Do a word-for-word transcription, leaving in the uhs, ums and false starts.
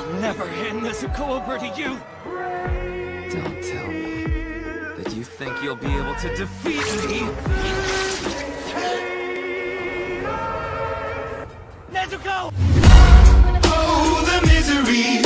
I'll never hand Nezuko over to you! Don't tell me that you think you'll be able to defeat me! Nezuko! Oh, the misery!